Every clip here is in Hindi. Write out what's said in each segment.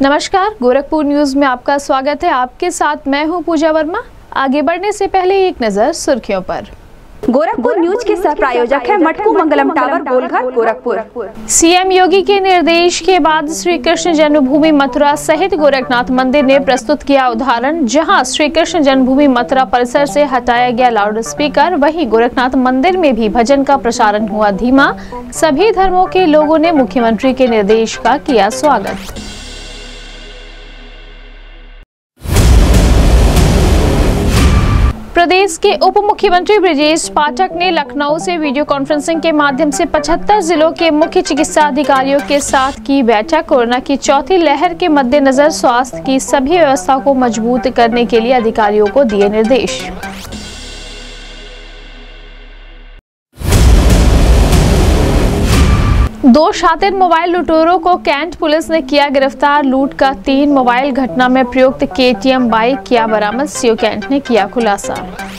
नमस्कार, गोरखपुर न्यूज में आपका स्वागत है। आपके साथ मैं हूं पूजा वर्मा। आगे बढ़ने से पहले एक नजर सुर्खियों पर। गोरखपुर न्यूज के सह प्रायोजक है मटकू मंगलम टावर, गोलघर, गोरखपुर। सीएम योगी के निर्देश के बाद श्री कृष्ण जन्मभूमि मथुरा सहित गोरखनाथ मंदिर ने प्रस्तुत किया उदाहरण। जहां श्री कृष्ण जन्मभूमि मथुरा परिसर से हटाया गया लाउड स्पीकर, वहीं गोरखनाथ मंदिर में भी भजन का प्रसारण हुआ धीमा। सभी धर्मों के लोगों ने मुख्यमंत्री के निर्देश का किया स्वागत। प्रदेश के उप मुख्यमंत्री ब्रजेश पाठक ने लखनऊ से वीडियो कॉन्फ्रेंसिंग के माध्यम से 75 जिलों के मुख्य चिकित्सा अधिकारियों के साथ की बैठक। कोरोना की चौथी लहर के मद्देनजर स्वास्थ्य की सभी व्यवस्था को मजबूत करने के लिए अधिकारियों को दिए निर्देश। दो शातिर मोबाइल लुटेरों को कैंट पुलिस ने किया गिरफ्तार। लूट का 3 मोबाइल घटना में प्रयुक्त KTM बाइक किया बरामद। सीओ कैंट ने किया खुलासा।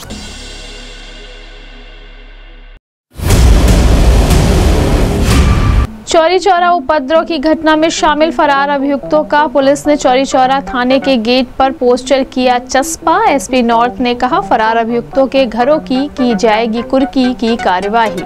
चौरी चौरा उपद्रव की घटना में शामिल फरार अभियुक्तों का पुलिस ने चौरी चौरा थाने के गेट पर पोस्टर किया चस्पा। SP नॉर्थ ने कहा, फरार अभियुक्तों के घरों की जाएगी कुर्की की कार्यवाही।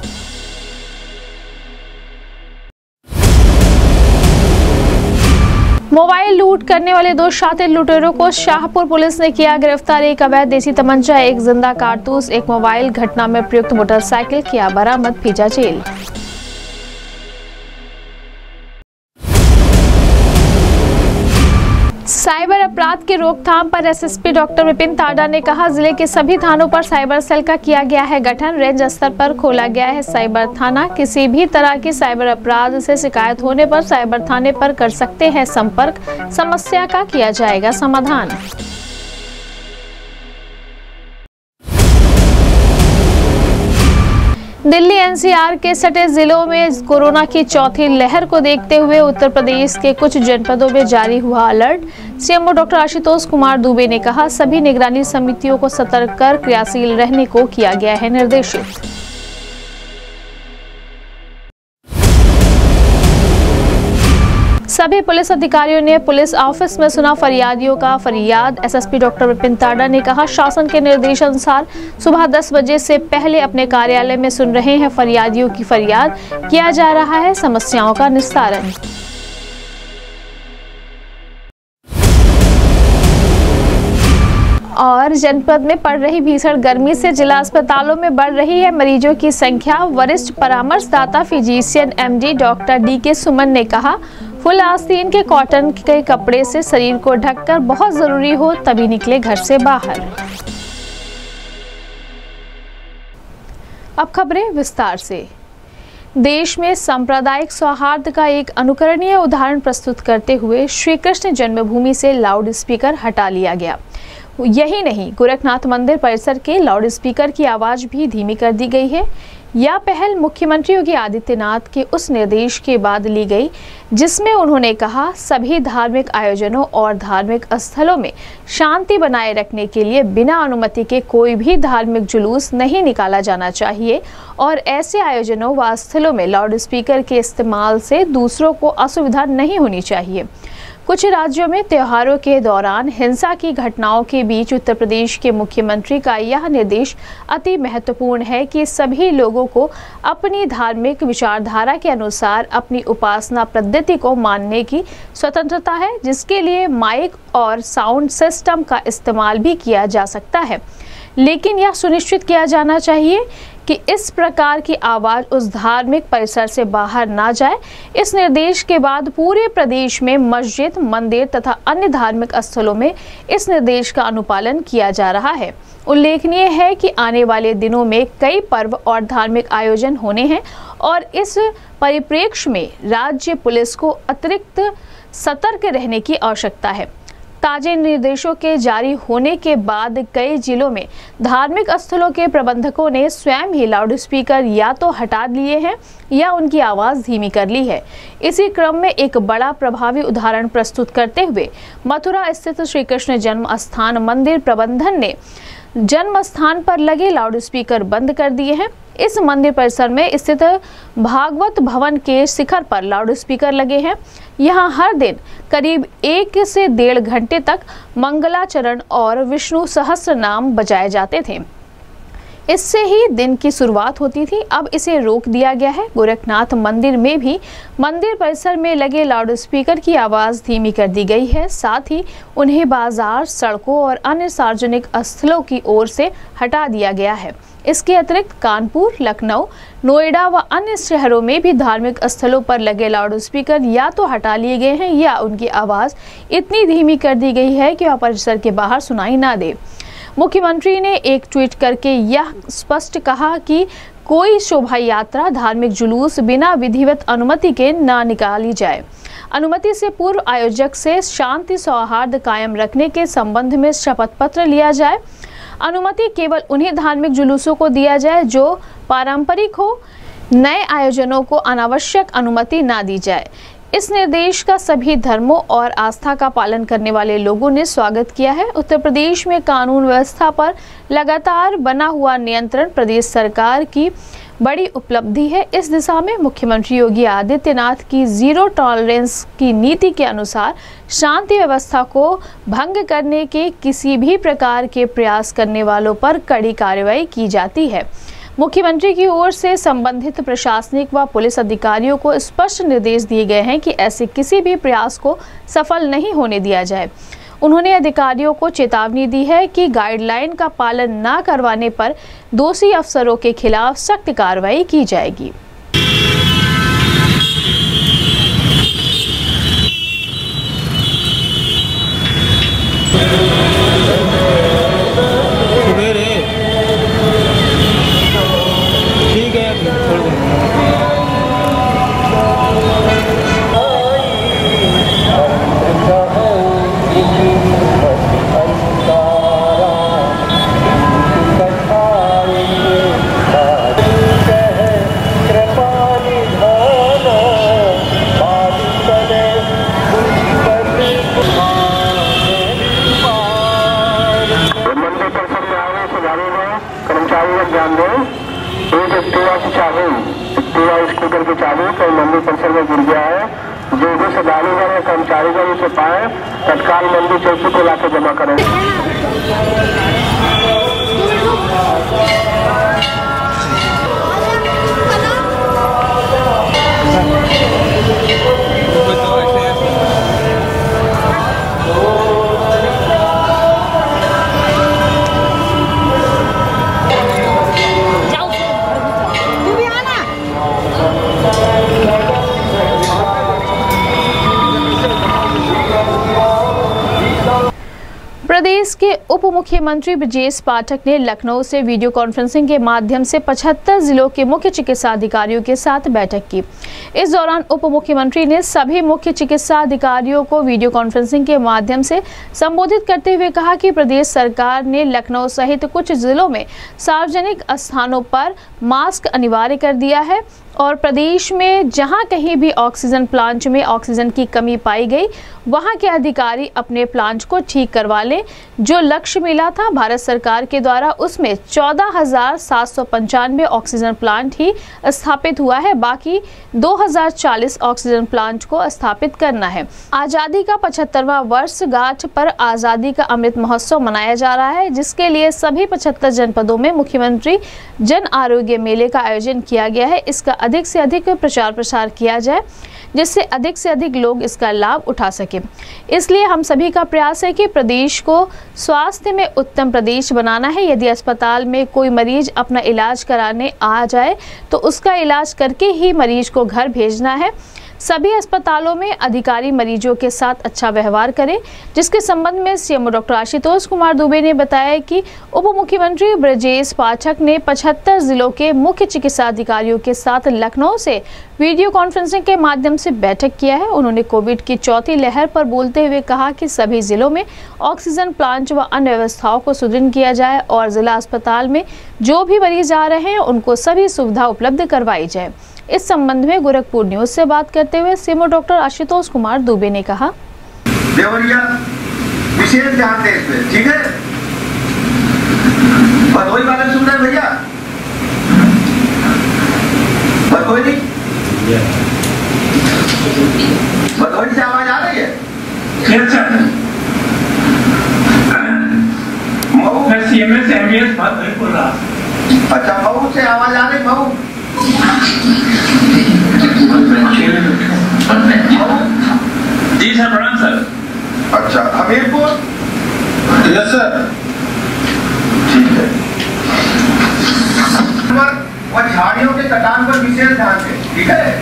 मोबाइल लूट करने वाले 2 शातिर लुटेरों को शाहपुर पुलिस ने किया गिरफ्तार। एक अवैध देसी तमंचा, 1 जिंदा कारतूस, 1 मोबाइल घटना में प्रयुक्त मोटरसाइकिल किया बरामद, भेजा जेल। साइबर अपराध के रोकथाम पर SSP डॉक्टर विपिन ताडा ने कहा, जिले के सभी थानों पर साइबर सेल का किया गया है गठन। रेंज स्तर पर खोला गया है साइबर थाना। किसी भी तरह की साइबर अपराध से शिकायत होने पर साइबर थाने पर कर सकते हैं संपर्क। समस्या का किया जाएगा समाधान। दिल्ली NCR के सटे जिलों में कोरोना की चौथी लहर को देखते हुए उत्तर प्रदेश के कुछ जनपदों में जारी हुआ alert. CMO doctor Ashutosh Kumar Dubey ने कहा, सभी निगरानी समितियों को सतर्क कर क्रियाशील रहने को किया गया है निर्देशित। सभी पुलिस अधिकारियों ने पुलिस ऑफिस में सुना फरियादियों का फरियाद। SSP डॉक्टर विपिन ताडा ने कहा, शासन के निर्देशानुसार सुबह 10 बजे से पहले अपने कार्यालय में सुन रहे हैं फरियादियों की फरियाद, किया जा रहा है समस्याओं का निस्तारण। और जनपद में पड़ रही भीषण गर्मी से जिला अस्पतालों में बढ़ रही है मरीजों की संख्या। वरिष्ठ परामर्शदाता physician MD doctor DK Suman ने कहा, फुल आस्तीन के कॉटन के कपड़े से शरीर को ढककर बहुत जरूरी हो तभी निकले घर से बाहर। अब खबरें विस्तार से। देश में सांप्रदायिक सौहार्द का एक अनुकरणीय उदाहरण प्रस्तुत करते हुए श्री कृष्ण जन्मभूमि से लाउड स्पीकर हटा लिया गया। यही नहीं, गोरखनाथ मंदिर परिसर के लाउड स्पीकर की आवाज भी धीमी कर दी गई है। यह पहल मुख्यमंत्री योगी आदित्यनाथ के उस निर्देश के बाद ली गई जिसमें उन्होंने कहा, सभी धार्मिक आयोजनों और धार्मिक स्थलों में शांति बनाए रखने के लिए बिना अनुमति के कोई भी धार्मिक जुलूस नहीं निकाला जाना चाहिए और ऐसे आयोजनों व स्थलों में लाउड स्पीकर के इस्तेमाल से दूसरों को असुविधा नहीं होनी चाहिए। कुछ राज्यों में त्योहारों के दौरान हिंसा की घटनाओं के बीच उत्तर प्रदेश के मुख्यमंत्री का यह निर्देश अति महत्वपूर्ण है कि सभी लोगों को अपनी धार्मिक विचारधारा के अनुसार अपनी उपासना पद्धति को मानने की स्वतंत्रता है, जिसके लिए माइक और साउंड सिस्टम का इस्तेमाल भी किया जा सकता है, लेकिन यह सुनिश्चित किया जाना चाहिए कि इस प्रकार की आवाज उस धार्मिक परिसर से बाहर ना जाए। इस निर्देश के बाद पूरे प्रदेश में मस्जिद, मंदिर तथा अन्य धार्मिक स्थलों में इस निर्देश का अनुपालन किया जा रहा है। उल्लेखनीय है कि आने वाले दिनों में कई पर्व और धार्मिक आयोजन होने हैं और इस परिप्रेक्ष्य में राज्य पुलिस को अतिरिक्त सतर्क रहने की आवश्यकता है। ताजे निर्देशों के जारी होने के बाद कई जिलों में धार्मिक स्थलों के प्रबंधकों ने स्वयं ही लाउड स्पीकर या तो हटा लिए हैं या उनकी आवाज धीमी कर ली है। इसी क्रम में एक बड़ा प्रभावी उदाहरण प्रस्तुत करते हुए मथुरा स्थित श्री कृष्ण जन्म स्थान मंदिर प्रबंधन ने जन्म स्थान पर लगे लाउड स्पीकर बंद कर दिए हैं। इस मंदिर परिसर में स्थित भागवत भवन के शिखर पर लाउड स्पीकर लगे हैं। यहाँ हर दिन करीब 1 से 1.5 घंटे तक मंगलाचरण और विष्णु सहस्त्र नाम बजाए जाते थे। इससे ही दिन की शुरुआत होती थी। अब इसे रोक दिया गया है। गोरखनाथ मंदिर में भी मंदिर परिसर में लगे लाउड स्पीकर की आवाज़ धीमी कर दी गई है। साथ ही उन्हें बाजार, सड़कों और अन्य सार्वजनिक स्थलों की ओर से हटा दिया गया है। इसके अतिरिक्त कानपुर, लखनऊ, नोएडा व अन्य शहरों में भी धार्मिक स्थलों पर लगे लाउड स्पीकर या तो हटा लिए गए हैं या उनकी आवाज़ इतनी धीमी कर दी गई है कि वह परिसर के बाहर सुनाई ना दे। मुख्यमंत्री ने एक ट्वीट करके यह स्पष्ट कहा कि कोई शोभा यात्रा, धार्मिक जुलूस बिना विधिवत अनुमति के ना निकाली जाए। अनुमति से पूर्व आयोजक से शांति सौहार्द कायम रखने के संबंध में शपथ पत्र लिया जाए। अनुमति केवल उन्हीं धार्मिक जुलूसों को दिया जाए जो पारंपरिक हो। नए आयोजनों को अनावश्यक अनुमति ना दी जाए। इस निर्देश का सभी धर्मों और आस्था का पालन करने वाले लोगों ने स्वागत किया है। उत्तर प्रदेश में कानून व्यवस्था पर लगातार बना हुआ नियंत्रण प्रदेश सरकार की बड़ी उपलब्धि है। इस दिशा में मुख्यमंत्री योगी आदित्यनाथ की जीरो टॉलरेंस की नीति के अनुसार शांति व्यवस्था को भंग करने के किसी भी प्रकार के प्रयास करने वालों पर कड़ी कार्रवाई की जाती है। मुख्यमंत्री की ओर से संबंधित प्रशासनिक व पुलिस अधिकारियों को स्पष्ट निर्देश दिए गए हैं कि ऐसे किसी भी प्रयास को सफल नहीं होने दिया जाए। उन्होंने अधिकारियों को चेतावनी दी है कि गाइडलाइन का पालन न करवाने पर दोषी अफसरों के खिलाफ सख्त कार्रवाई की जाएगी। कर्मचारी लोग ध्यान दें, एक एक्टिवा की चाबी, एक्टिवा स्कूटर की चाबी कहीं मंदिर परिसर में गिर गया है। जो भी श्रद्धालुगण या कर्मचारीगण उसे पाए तत्काल मंदिर चौकी को लाकर जमा करें। प्रदेश के उप मुख्यमंत्री ब्रजेश पाठक ने लखनऊ से वीडियो कॉन्फ्रेंसिंग के माध्यम से 75 जिलों के मुख्य चिकित्सा अधिकारियों के साथ बैठक की। इस दौरान उप मुख्यमंत्री ने सभी मुख्य चिकित्सा अधिकारियों को वीडियो कॉन्फ्रेंसिंग के माध्यम से संबोधित करते हुए कहा कि प्रदेश सरकार ने लखनऊ सहित कुछ जिलों में सार्वजनिक स्थानों पर मास्क अनिवार्य कर दिया है और प्रदेश में जहां कहीं भी ऑक्सीजन प्लांट में ऑक्सीजन की कमी पाई गई वहां के अधिकारी अपने प्लांट को ठीक करवा लें। जो लक्ष्य मिला था भारत सरकार के द्वारा उसमें 14,795 ऑक्सीजन प्लांट ही स्थापित हुआ है। बाकी 2040 ऑक्सीजन प्लांट को स्थापित करना है। आज़ादी का 75वां वर्षगांठ पर आज़ादी का अमृत महोत्सव मनाया जा रहा है, जिसके लिए सभी 75 जनपदों में मुख्यमंत्री जन आरोग्य मेले का आयोजन किया गया है। इसका अधिक से अधिक प्रचार प्रसार किया जाए जिससे अधिक से अधिक लोग इसका लाभ उठा सके। इसलिए हम सभी का प्रयास है कि प्रदेश को स्वास्थ्य में उत्तम प्रदेश बनाना है। यदि अस्पताल में कोई मरीज अपना इलाज कराने आ जाए तो उसका इलाज करके ही मरीज को घर भेजना है। सभी अस्पतालों में अधिकारी मरीजों के साथ अच्छा व्यवहार करें, जिसके संबंध में सीएम डॉक्टर आशुतोष कुमार दुबे ने बताया कि उप मुख्यमंत्री ब्रजेश पाठक ने 75 जिलों के मुख्य चिकित्सा अधिकारियों के साथ लखनऊ से वीडियो कॉन्फ्रेंसिंग के माध्यम से बैठक किया है। उन्होंने कोविड की चौथी लहर पर बोलते हुए कहा कि सभी जिलों में ऑक्सीजन प्लांट व अन्य व्यवस्थाओं को सुदृढ़ किया जाए और जिला अस्पताल में जो भी मरीज आ रहे हैं उनको सभी सुविधा उपलब्ध करवाई जाए। इस संबंध में गोरखपुर न्यूज से बात करते हुए सीएमओ डॉक्टर आशुतोष कुमार दुबे ने कहा, देवरिया विशेष ध्यान दें इसमें, ठीक है। भदोही वाले सुन रहे भैया, एमबीएस बात नहीं बोल रहा। अच्छा, मऊ से आवाज आ रही? मऊ जी सर, प्रणाम सर। अच्छा, हमीरपुर? यस सर, ठीक है। और झाड़ियों के कटान पर विशेष ध्यान दें, ठीक है?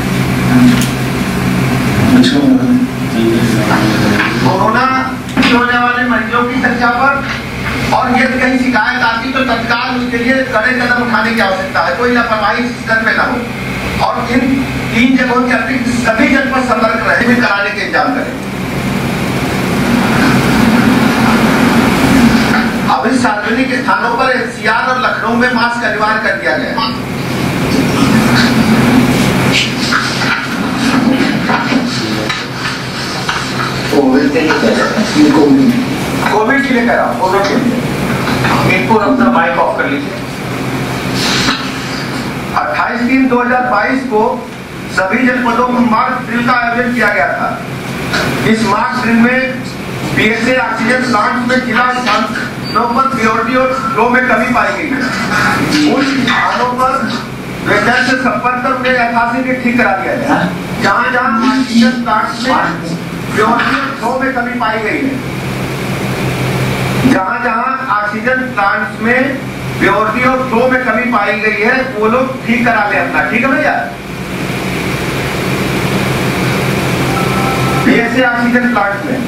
कोरोना होने वाले मरीजों की संख्या पर और यदि कहीं शिकायत आती तो तत्काल उसके लिए कड़े कदम उठाने की आवश्यकता है। कोई लापरवाही इस स्तर पे ना हो और इन 3 जगहों के अतिरिक्त सभी जगह पर सतर्क रहे, कराने के इंतजाम करें। अभी सार्वजनिक स्थानों पर एनसीआर और लखनऊ में मास्क अनिवार्य कर दिया गया। कोविड के लिए करा, कोविड के लिए। हमीरपुर अपना माइक ऑफ कर लीजिए। 28/3/2022 को सभी जनपदों में मार्च ड्रिल का आयोजन किया गया था। इस मार्च ड्रिल में पीएसए ऑक्सीजन प्लांट में जिला स्थानों पर प्योरिटी और फ्लो में कमी पाई गई है। उन स्थानों पर वेटर से संपर्क कर उन्हें यथाशीघ्र ठीक करा दिया गया। जहां जहां ऑक्सीजन प्लांट में प्योरिटी और फ्लो में कमी पाई गई है, जहां जहां ऑक्सीजन प्लांट्स में प्योरिटी और फ्लो में कमी पाई गई है वो लोग ठीक करा ले अपना। ठीक है भैया? पीएसए ऑक्सीजन प्लांट में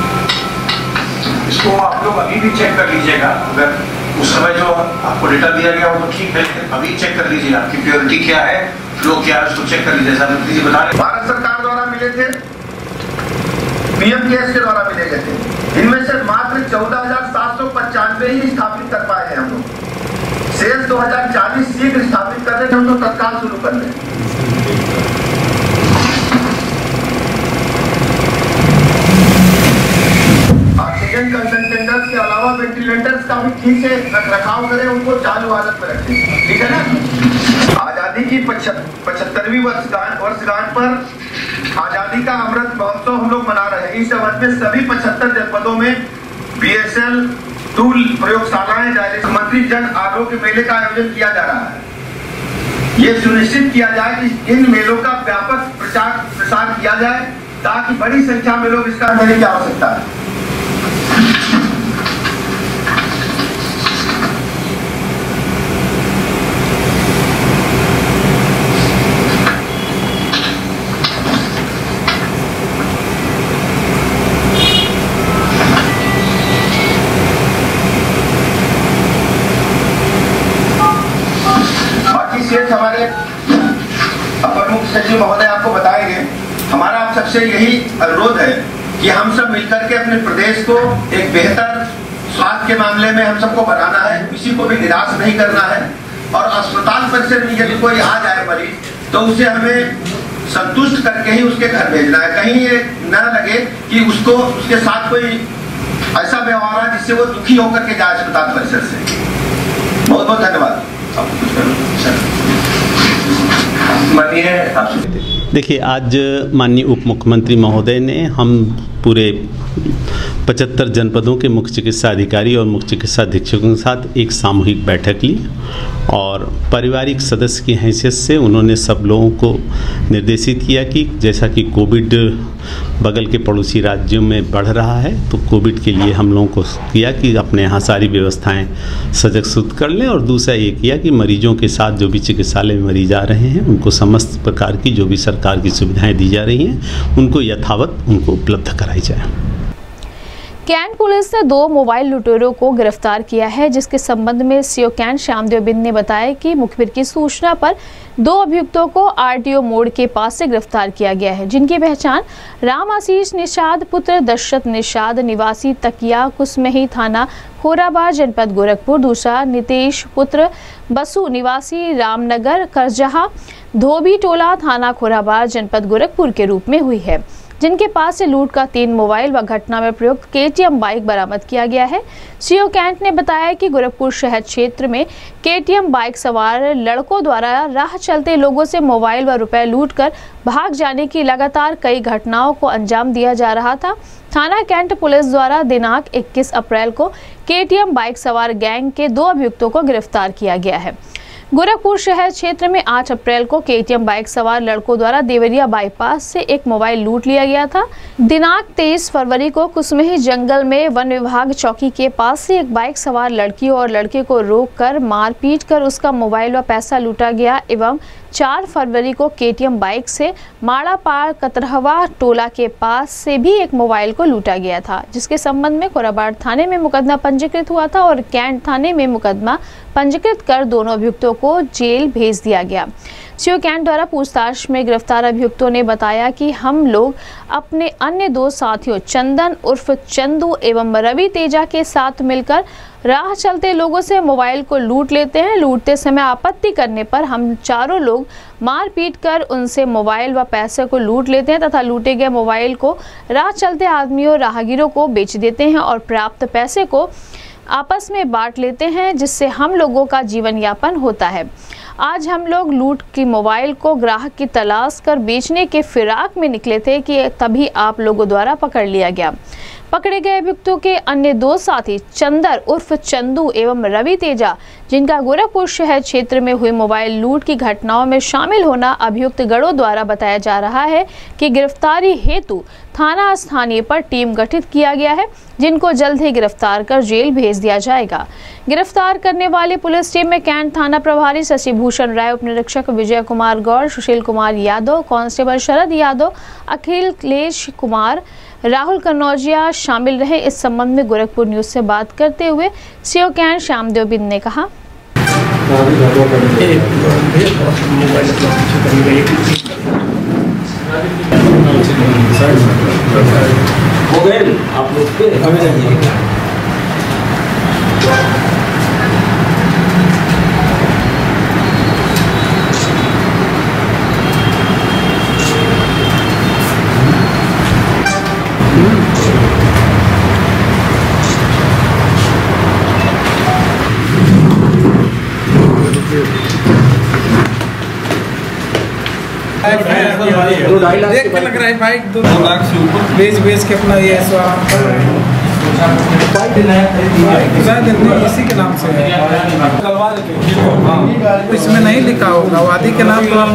इसको आप लोग अभी भी चेक कर लीजिएगा। अगर उस समय जो आपको डेटा दिया गया वो ठीक है, अभी चेक कर लीजिए आपकी प्योरिटी क्या है, फ्लो क्या है, उसको चेक कर लीजिए। सर प्लीज बता रहे, भारत सरकार द्वारा मिले थे, पीएम केयर्स के द्वारा मिले गए थे। इनमें से मात्र 14,795 ही स्थापित कर पाए हैं हम लोग। शेष 2040 शीघ्र स्थापित कर रहे थे, हम लोग तत्काल शुरू कर रहे हैं। ऑक्सीजन कंसंट्रेटर्स के अलावा वेंटिलेटर्स का भी ठीक से रखरखाव करें, उनको चालू हालत में रखें। ठीक है ना? आजादी की 75वीं वर्षगांठ पर आजादी का अमृत महोत्सव हम लोग मना रहे हैं। इस अवधि में सभी 75 जनपदों में बीएसएल टूल प्रयोगशालाएं डायलिसिस मंत्री जन आरोग्य मेले का आयोजन किया जा रहा है। ये सुनिश्चित किया जाए कि इन मेलों का व्यापक प्रचार प्रसार किया जाए ताकि बड़ी संख्या में लोग इसका लेने की आवश्यकता है। हमारे अपर मुख्य सचिव महोदय आपको बताएंगे। हमारा आप सबसे यही अनुरोध है कि हम सब मिलकर के अपने प्रदेश को एक बेहतर स्वास्थ्य के मामले में हम सबको बनाना है, किसी को भी निराश नहीं करना है। और अस्पताल परिसर में यदि कोई आ जाए मरीज तो उसे हमें संतुष्ट करके ही उसके घर भेजना है। कहीं ये न लगे कि उसको उसके साथ कोई ऐसा व्यवहार है जिससे वो दुखी होकर के जाए अस्पताल परिसर से। बहुत बहुत धन्यवाद। देखिए, आज माननीय उप मुख्यमंत्री महोदय ने हम पूरे 75 जनपदों के मुख्य चिकित्सा अधिकारी और मुख्य चिकित्सा अधीक्षकों के साथ एक सामूहिक बैठक ली और पारिवारिक सदस्य की हैसियत से उन्होंने सब लोगों को निर्देशित किया कि जैसा कि कोविड बगल के पड़ोसी राज्यों में बढ़ रहा है तो कोविड के लिए हम लोगों को किया कि अपने यहाँ सारी व्यवस्थाएं सजग सुध कर लें, और दूसरा ये किया कि मरीजों के साथ जो भी चिकित्सालय में मरीज आ रहे हैं उनको समस्त प्रकार की जो भी सरकार की सुविधाएं दी जा रही हैं उनको यथावत उनको उपलब्ध कराई जाए। कैंट पुलिस ने 2 मोबाइल लुटेरों को गिरफ्तार किया है, जिसके संबंध में सीओ कैंट श्यामदेव बिंद ने बताया कि मुखबिर की सूचना पर 2 अभियुक्तों को आरटीओ मोड़ के पास से गिरफ्तार किया गया है, जिनकी पहचान राम आशीष निषाद पुत्र दशरथ निषाद निवासी तकिया कुसमही थाना खोराबार जनपद गोरखपुर, दूसरा नितेश पुत्र बसु निवासी रामनगर करजहा धोबी टोला थाना खोराबार जनपद गोरखपुर के रूप में हुई है, जिनके पास से लूट का 3 मोबाइल व घटना में प्रयुक्त केटीएम बाइक बरामद किया गया है। सीओ कैंट ने बताया कि गोरखपुर शहर क्षेत्र में केटीएम बाइक सवार लड़कों द्वारा राह चलते लोगों से मोबाइल व रुपए लूटकर भाग जाने की लगातार कई घटनाओं को अंजाम दिया जा रहा था, थाना कैंट पुलिस द्वारा दिनांक 21 अप्रैल को KTM बाइक सवार गैंग के 2 अभियुक्तों को गिरफ्तार किया गया है। गोरखपुर शहर क्षेत्र में 8 अप्रैल को KTM बाइक सवार लड़कों द्वारा देवरिया बाईपास से एक मोबाइल लूट लिया गया था। दिनांक 23 फरवरी को कुसमेही जंगल में वन विभाग चौकी के पास से एक बाइक सवार लड़की और लड़के को रोककर मारपीट कर उसका मोबाइल व पैसा लूटा गया एवं 4 फरवरी को KTM बाइक से माड़ापाड़ कतरहवा टोला के पास से भी एक मोबाइल को लूटा गया था, जिसके संबंध में कोराबाड़ थाने में मुकदमा पंजीकृत हुआ था और कैंट थाने में मुकदमा पंजीकृत कर दोनों अभियुक्तों को जेल भेज दिया गया। सीओ कैंट द्वारा पूछताछ में गिरफ्तार अभियुक्तों ने बताया कि हम लोग अपने अन्य 2 साथियों चंदन उर्फ चंदू एवं रवि तेजा के साथ मिलकर राह चलते लोगों से मोबाइल को लूट लेते हैं। लूटते समय आपत्ति करने पर हम चारों लोग मारपीट कर उनसे मोबाइल व पैसे को लूट लेते हैं तथा लूटे गए मोबाइल को राह चलते आदमियों राहगीरों को बेच देते हैं और प्राप्त पैसे को आपस में बांट लेते हैं, जिससे हम लोगों का जीवन यापन होता है। आज हम लोग लूट की मोबाइल को ग्राहक की तलाश कर बेचने के फिराक में निकले थे कि तभी आप लोगों द्वारा पकड़ लिया गया। पकड़े गए अभियुक्तों के अन्य 2 साथी चंदर उर्फ चंदू एवं रवि तेजा, जिनका गोरखपुर शहर क्षेत्र में हुई मोबाइल लूट की घटनाओं में शामिल होना अभियुक्त गणों द्वारा बताया जा रहा है कि गिरफ्तारी हेतु थाना स्थानीय पर टीम गठित किया गया है, जिनको जल्द ही गिरफ्तार कर जेल भेज दिया जाएगा। गिरफ्तार करने वाली पुलिस टीम में कैंट थाना प्रभारी शशि भूषण राय, उप निरीक्षक विजय कुमार गौड़, सुशील कुमार यादव, कांस्टेबल शरद यादव, अखिलेश कुमार, राहुल कन्नौजिया शामिल रहे। इस संबंध में गोरखपुर न्यूज से बात करते हुए सीओ कैंट श्यामदेव बिंद ने कहा, हो गए आप लोग पे देख के लग रहा है बाइक 2 लाख से ऊपर बेच के अपना ये इसी के नाम से इसमें नहीं लिखा होगा वादी के नाम पर।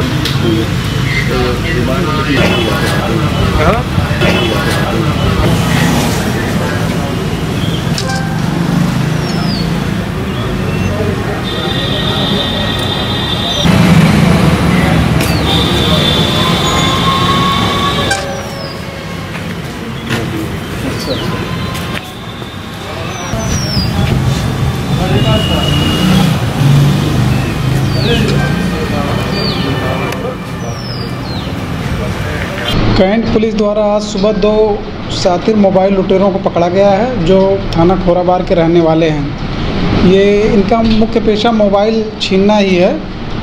कैंट पुलिस द्वारा आज सुबह 2 शातिर मोबाइल लुटेरों को पकड़ा गया है, जो थाना खोराबार के रहने वाले हैं। ये इनका मुख्य पेशा मोबाइल छीनना ही है।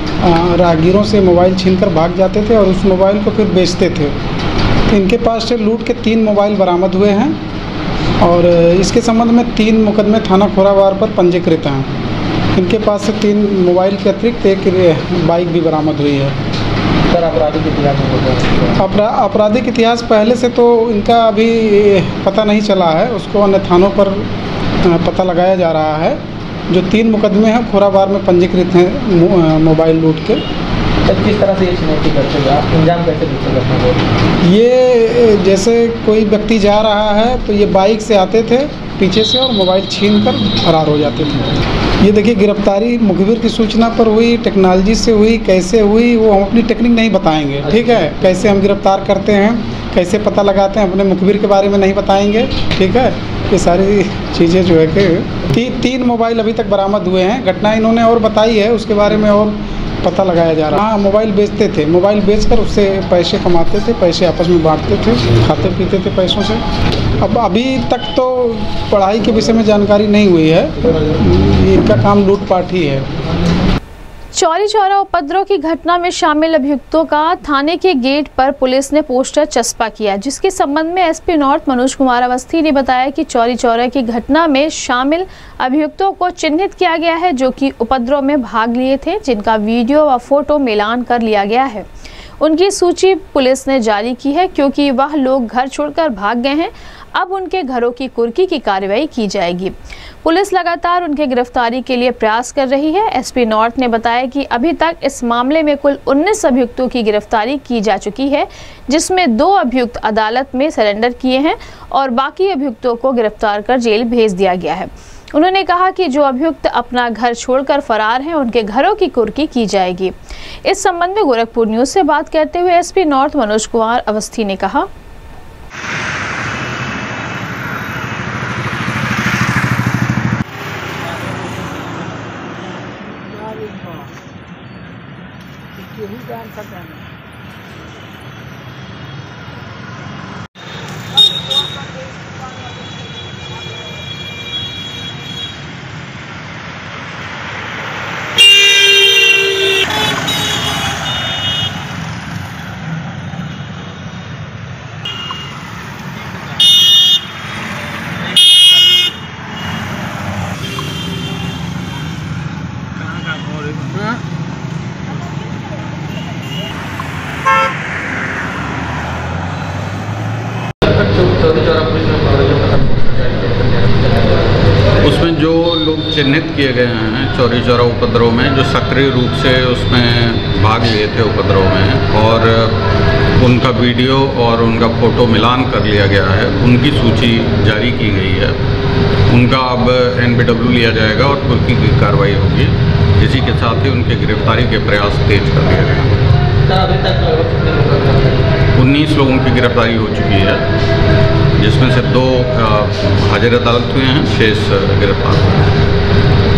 राहगीरों से मोबाइल छीनकर भाग जाते थे और उस मोबाइल को फिर बेचते थे। तो इनके पास से लूट के 3 मोबाइल बरामद हुए हैं और इसके संबंध में 3 मुकदमे थाना खोराबार पर पंजीकृत हैं। इनके पास से 3 मोबाइल के अतिरिक्त एक बाइक भी बरामद हुई है। सर, आपराधिक इतिहास आपराधिक इतिहास पहले से तो इनका अभी पता नहीं चला है, उसको अन्य थानों पर पता लगाया जा रहा है। जो 3 मुकदमे हैं खोराबार में पंजीकृत हैं मोबाइल लूट के। किस तरह से ये चुनौती करते हैं, आप इंजाम कैसे देते? ये जैसे कोई व्यक्ति जा रहा है तो ये बाइक से आते थे पीछे से और मोबाइल छीन कर फरार हो जाते थे। ये देखिए, गिरफ्तारी मुखबिर की सूचना पर हुई, टेक्नोलॉजी से हुई, कैसे हुई वो हम अपनी टेक्निक नहीं बताएंगे, ठीक है। कैसे हम गिरफ्तार करते हैं, कैसे पता लगाते हैं, अपने मुखबिर के बारे में नहीं बताएंगे, ठीक है। ये सारी चीज़ें जो है कि 3 मोबाइल अभी तक बरामद हुए हैं। घटना इन्होंने और बताई है, उसके बारे में और पता लगाया जा रहा है। हाँ, मोबाइल बेचते थे, मोबाइल बेचकर उससे पैसे कमाते थे, पैसे आपस में बांटते थे, खाते पीते थे पैसों से। अब अभी तक तो पढ़ाई के विषय में जानकारी नहीं हुई है, इनका काम लूटपाट ही है। चौरी चौरा उपद्रव की घटना में शामिल अभियुक्तों का थाने के गेट पर पुलिस ने पोस्टर चस्पा किया, जिसके संबंध में एसपी नॉर्थ मनोज कुमार अवस्थी ने बताया कि चौरी चौरा की घटना में शामिल अभियुक्तों को चिन्हित किया गया है, जो कि उपद्रव में भाग लिए थे, जिनका वीडियो व फोटो मिलान कर लिया गया है। उनकी सूची पुलिस ने जारी की है क्योंकि वह लोग घर छोड़कर भाग गए हैं। अब उनके घरों की कुर्की की कार्रवाई की जाएगी। पुलिस लगातार उनकी गिरफ्तारी के लिए प्रयास कर रही है। एसपी नॉर्थ ने बताया कि अभी तक इस मामले में कुल 19 अभियुक्तों की गिरफ्तारी की जा चुकी है, जिसमें 2 अभियुक्त अदालत में सरेंडर किए हैं और बाकी अभियुक्तों को गिरफ्तार कर जेल भेज दिया गया है। उन्होंने कहा कि जो अभियुक्त अपना घर छोड़कर फरार हैं, उनके घरों की कुर्की की जाएगी। इस संबंध में गोरखपुर न्यूज से बात करते हुए एसपी नॉर्थ मनोज कुमार अवस्थी ने कहा, उसमें जो लोग चिन्हित किए गए हैं चौरी चौरा उपद्रव में, जो सक्रिय रूप से उसमें भाग लिए थे उपद्रव में, और उनका वीडियो और उनका फ़ोटो मिलान कर लिया गया है, उनकी सूची जारी की गई है। उनका अब NBW लिया जाएगा और कुर्की की कार्रवाई होगी। इसी के साथ ही उनके गिरफ्तारी के प्रयास तेज कर दिए गए। अभी तक 19 लोगों की गिरफ्तारी हो चुकी है, जिसमें से 2 हाजिर अदालत हुए हैं, शेष गिरफ्तार हुए हैं।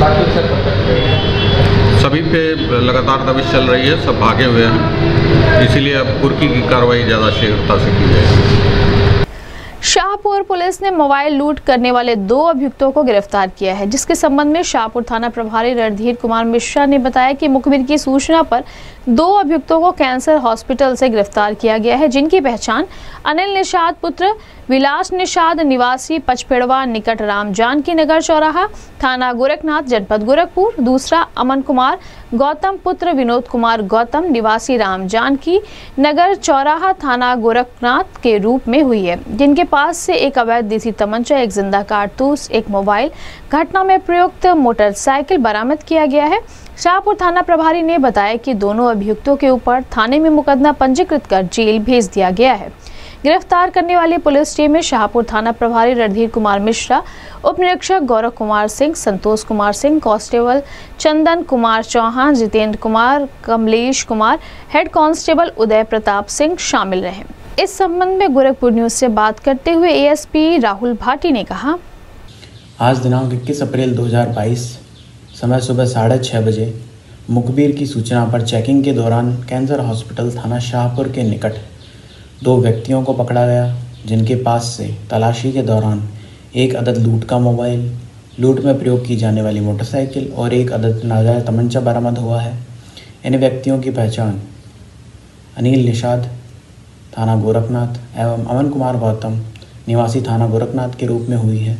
सभी पे लगातार दबिश चल रही है, सब भागे हुए हैं, इसीलिए अब कुर्की की कार्रवाई ज़्यादा शीघ्रता से की जाएगी। शाहपुर पुलिस ने मोबाइल लूट करने वाले 2 अभियुक्तों को गिरफ्तार किया है, जिसके संबंध में शाहपुर थाना प्रभारी रणधीर कुमार मिश्रा ने बताया कि मुखबिर की सूचना पर 2 अभियुक्तों को कैंसर हॉस्पिटल से गिरफ्तार किया गया है, जिनकी पहचान अनिल निषाद पुत्र विलास निषाद निवासी पचपेड़वा निकट राम जानकी नगर चौराहा थाना गोरखनाथ जनपद गोरखपुर, दूसरा अमन कुमार गौतम पुत्र विनोद कुमार गौतम निवासी राम जानकी नगर चौराहा थाना गोरखनाथ के रूप में हुई है, जिनके पास से एक अवैध देसी तमंचा, एक जिंदा कारतूस, एक मोबाइल, घटना में प्रयुक्त मोटरसाइकिल बरामद किया गया है। शाहपुर थाना प्रभारी ने बताया कि दोनों अभियुक्तों के ऊपर थाने में मुकदमा पंजीकृत कर जेल भेज दिया गया है। गिरफ्तार करने वाली पुलिस टीम में शाहपुर थाना प्रभारी रणधीर कुमार मिश्रा, उप निरीक्षक Gaurav Kumar Singh, Santosh Kumar Singh, constable Chandan Kumar Chauhan, Jitendra Kumar, Kamlesh Kumar, head constable Uday Pratap Singh शामिल रहे। इस संबंध में गोरखपुर न्यूज से बात करते हुए एएसपी राहुल भाटी ने कहा, आज दिनांक 21 अप्रैल 2022 समय सुबह 6:30 बजे मुखबिर की सूचना पर चेकिंग के दौरान कैंसर हॉस्पिटल थाना शाहपुर के निकट 2 व्यक्तियों को पकड़ा गया, जिनके पास से तलाशी के दौरान एक अदद लूट का मोबाइल, लूट में प्रयोग की जाने वाली मोटरसाइकिल और एक अदद नाजायज तमंचा बरामद हुआ है। इन व्यक्तियों की पहचान अनिल निषाद थाना गोरखनाथ एवं अमन कुमार गौतम निवासी थाना गोरखनाथ के रूप में हुई है।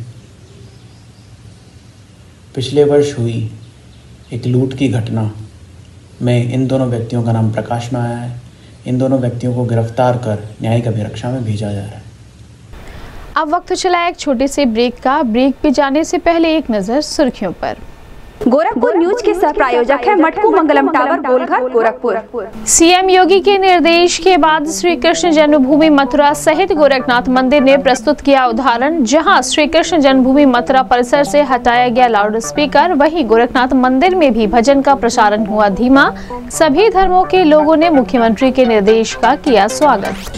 पिछले वर्ष हुई एक लूट की घटना में इन दोनों व्यक्तियों का नाम प्रकाश में आया है। इन दोनों व्यक्तियों को गिरफ्तार कर न्यायिक अभिरक्षा में भेजा जा रहा है। अब वक्त चला एक छोटे से ब्रेक का। ब्रेक पे जाने से पहले एक नजर सुर्खियों पर। गोरखपुर न्यूज के सह प्रायोजक है मटकू मंगलम टावर गोलघर गोरखपुर। सीएम योगी के निर्देश के बाद श्री कृष्ण जन्मभूमि मथुरा सहित गोरखनाथ मंदिर ने प्रस्तुत किया उदाहरण। जहां श्री कृष्ण जन्मभूमि मथुरा परिसर से हटाया गया लाउड स्पीकर, वहीं गोरखनाथ मंदिर में भी भजन का प्रसारण हुआ धीमा। सभी धर्मों के लोगों ने मुख्यमंत्री के निर्देश का किया स्वागत।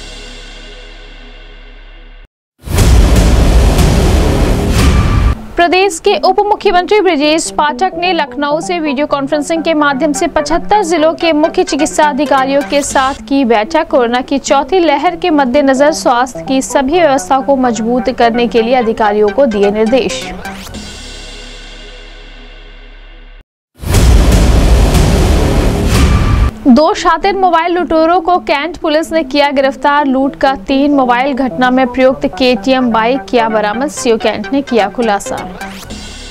प्रदेश के उप मुख्यमंत्री ब्रजेश पाठक ने लखनऊ से वीडियो कॉन्फ्रेंसिंग के माध्यम से 75 जिलों के मुख्य चिकित्सा अधिकारियों के साथ की बैठक। कोरोना की चौथी लहर के मद्देनजर स्वास्थ्य की सभी व्यवस्था को मजबूत करने के लिए अधिकारियों को दिए निर्देश। दो शातिर मोबाइल लुटेरों को कैंट पुलिस ने किया गिरफ्तार। लूट का 3 मोबाइल, घटना में प्रयुक्त KTM बाइक किया बरामद। सीओ कैंट ने किया खुलासा।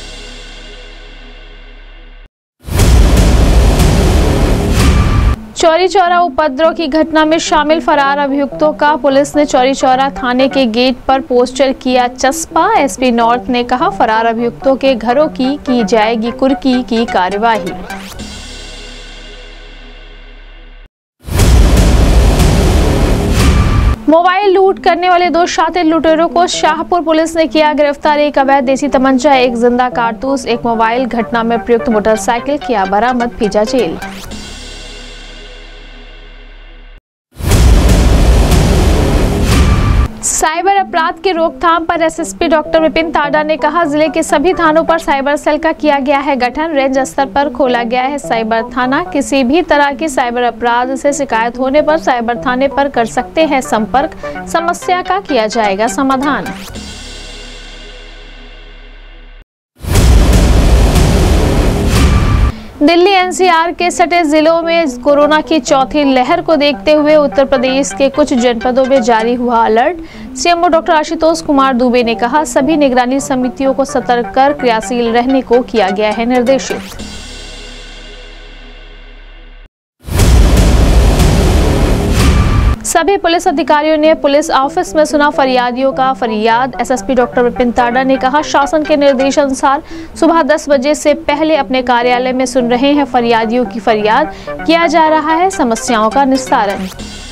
चौरी चौरी चौरा उपद्रव की घटना में शामिल फरार अभियुक्तों का पुलिस ने चौरी चौरा थाने के गेट पर पोस्टर किया चस्पा। एसपी नॉर्थ ने कहा, फरार अभियुक्तों के घरों की जाएगी कुर्की की कार्यवाही। मोबाइल लूट करने वाले 2 शातिर लुटेरों को शाहपुर पुलिस ने किया गिरफ्तार। एक अवैध देसी तमंचा, एक जिंदा कारतूस, एक मोबाइल, घटना में प्रयुक्त मोटरसाइकिल किया बरामद, भेजा जेल। साइबर अपराध की रोकथाम पर एसएसपी डॉक्टर विपिन ताडा ने कहा, जिले के सभी थानों पर साइबर सेल का किया गया है गठन। रेंज स्तर पर खोला गया है साइबर थाना। किसी भी तरह की साइबर अपराध से शिकायत होने पर साइबर थाने पर कर सकते हैं संपर्क। समस्या का किया जाएगा समाधान। दिल्ली एनसीआर के सटे जिलों में कोरोना की चौथी लहर को देखते हुए उत्तर प्रदेश के कुछ जनपदों में जारी हुआ alert. CMO doctor Ashutosh Kumar Dubey ने कहा, सभी निगरानी समितियों को सतर्क कर क्रियाशील रहने को किया गया है निर्देशित। सभी पुलिस अधिकारियों ने पुलिस ऑफिस में सुना फरियादियों का फरियाद। एसएसपी डॉक्टर विपिन ताडा ने कहा, शासन के निर्देशानुसार सुबह 10 बजे से पहले अपने कार्यालय में सुन रहे हैं फरियादियों की फरियाद, किया जा रहा है समस्याओं का निस्तारण।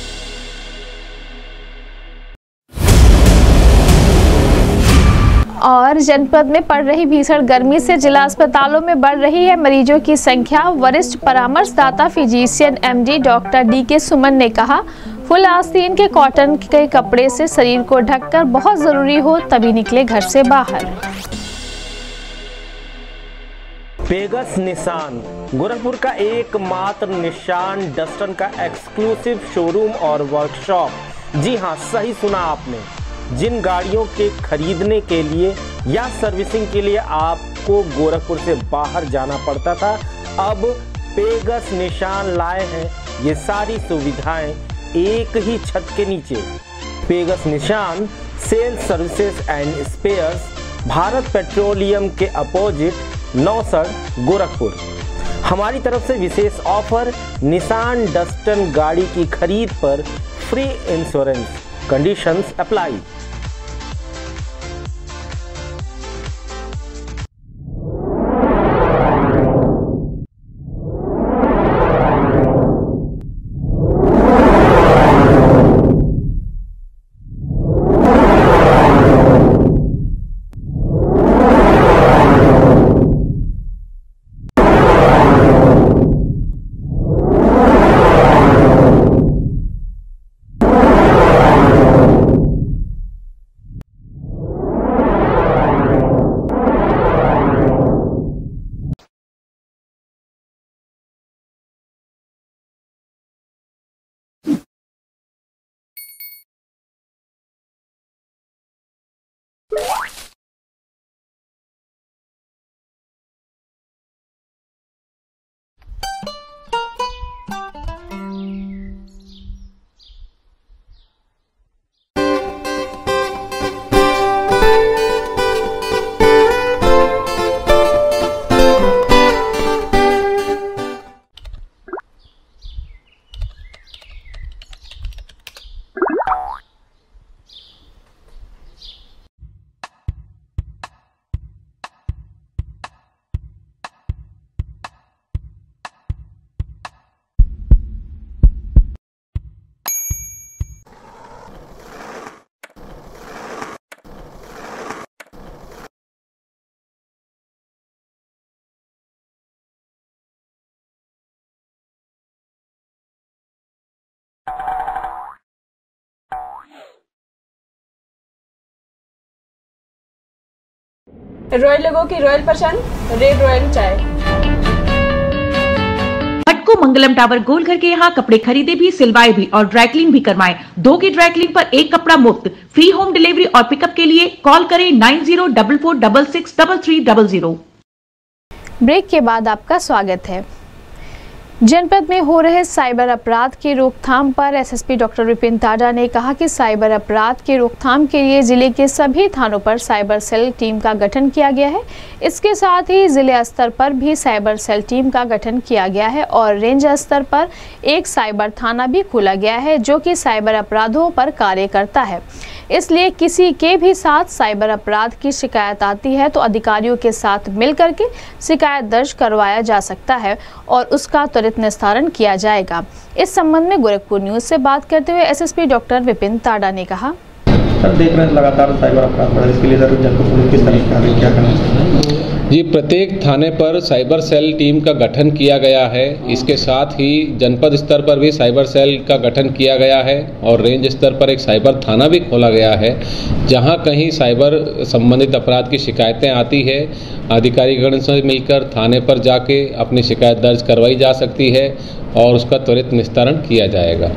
और जनपद में पड़ रही भीषण गर्मी से जिला अस्पतालों में बढ़ रही है मरीजों की संख्या। वरिष्ठ परामर्शदाता physician MD doctor DK Suman ने कहा, फुल आस्तीन के कॉटन के कपड़े से शरीर को ढककर बहुत जरूरी हो तभी निकले घर से बाहर। पेगस निशान गोरखपुर का एकमात्र निशान डस्टन का एक्सक्लूसिव शोरूम और वर्कशॉप। जी हां, सही सुना आपने। जिन गाड़ियों के खरीदने के लिए या सर्विसिंग के लिए आपको गोरखपुर से बाहर जाना पड़ता था, अब पेगस निशान लाए हैं ये सारी सुविधाएं एक ही छत के नीचे। Pegas Nissan sales services and spares, Bharat petroleum के अपोजिट नौसड़ गोरखपुर। हमारी तरफ से विशेष ऑफर, निशान डस्टन गाड़ी की खरीद पर free insurance, conditions apply. Royal लोगों की रॉयल पसंद, रेड रॉयल चाय। मटकू मंगलम टावर गोलघर के यहाँ कपड़े खरीदे भी, सिलवाए भी और ड्राईक्लिंग भी करवाएं। 2 की ड्राईक्लिंग पर 1 कपड़ा मुफ्त। फ्री होम डिलीवरी और पिकअप के लिए कॉल करें 9044663300। ब्रेक के बाद आपका स्वागत है। जनपद में हो रहे साइबर अपराध की रोकथाम पर एसएसपी डॉक्टर विपिन ताडा ने कहा कि साइबर अपराध की रोकथाम के लिए जिले के सभी थानों पर साइबर सेल टीम का गठन किया गया है। इसके साथ ही जिले स्तर पर भी साइबर सेल टीम का गठन किया गया है और रेंज स्तर पर एक साइबर थाना भी खोला गया है जो कि साइबर अपराधों पर कार्य करता है। इसलिए किसी के भी साथ साइबर अपराध की शिकायत आती है तो अधिकारियों के साथ मिलकर के शिकायत दर्ज करवाया जा सकता है और उसका त्वरित निस्तारण किया जाएगा। इस संबंध में गोरखपुर न्यूज से बात करते हुए एसएसपी डॉक्टर विपिन ताडा ने कहा, सर देख रहे हैं लगातार साइबर अपराध बढ़ रहा है, इसके लिए जनपद पुलिस किस तरह से क्या करना चाहिए? जी, प्रत्येक थाने पर साइबर सेल टीम का गठन किया गया है। इसके साथ ही जनपद स्तर पर भी साइबर सेल का गठन किया गया है और रेंज स्तर पर एक साइबर थाना भी खोला गया है। जहां कहीं साइबर संबंधित अपराध की शिकायतें आती है, अधिकारीगण से मिलकर थाने पर जाके अपनी शिकायत दर्ज करवाई जा सकती है और उसका त्वरित निस्तारण किया जाएगा।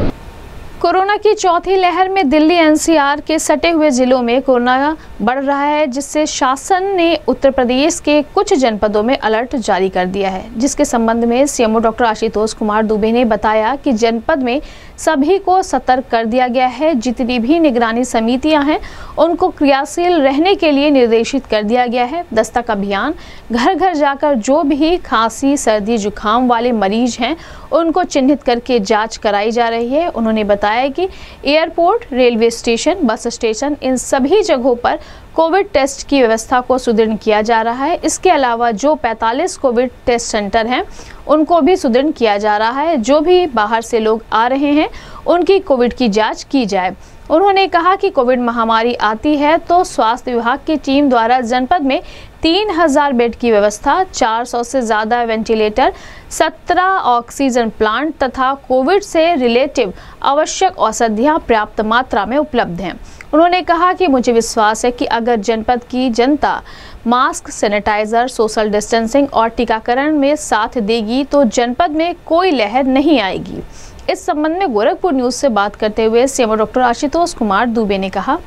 कोरोना की चौथी लहर में दिल्ली एनसीआर के सटे हुए जिलों में कोरोना बढ़ रहा है, जिससे शासन ने उत्तर प्रदेश के कुछ जनपदों में अलर्ट जारी कर दिया है। जिसके संबंध में सीएमओ डॉक्टर आशुतोष कुमार दुबे ने बताया कि जनपद में सभी को सतर्क कर दिया गया है। जितनी भी निगरानी समितियां हैं उनको क्रियाशील रहने के लिए निर्देशित कर दिया गया है। दस्तक अभियान घर घर जाकर जो भी खांसी सर्दी जुकाम वाले मरीज हैं उनको चिन्हित करके जांच कराई जा रही है। उन्होंने बताया कि airport, railway station, bus station, इन सभी जगहों पर कोविड टेस्ट की व्यवस्था को सुदृढ़ किया जा रहा है। इसके अलावा जो 45 कोविड टेस्ट सेंटर हैं उनको भी सुदृढ़ किया जा रहा है। जो भी बाहर से लोग आ रहे हैं उनकी कोविड की जांच की जाए। उन्होंने कहा कि कोविड महामारी आती है तो स्वास्थ्य विभाग की टीम द्वारा जनपद में 3000 बेड की व्यवस्था, 400 से ज़्यादा वेंटिलेटर, 17 ऑक्सीजन प्लांट तथा कोविड से रिलेटिव आवश्यक औषधियाँ पर्याप्त मात्रा में उपलब्ध हैं। उन्होंने कहा कि मुझे विश्वास है कि अगर जनपद की जनता मास्क, सैनिटाइजर, सोशल डिस्टेंसिंग और टीकाकरण में साथ देगी तो जनपद में कोई लहर नहीं आएगी। इस संबंध में गोरखपुर न्यूज से बात करते हुए सीएमओ डॉक्टर आशुतोष कुमार दुबे ने कहा,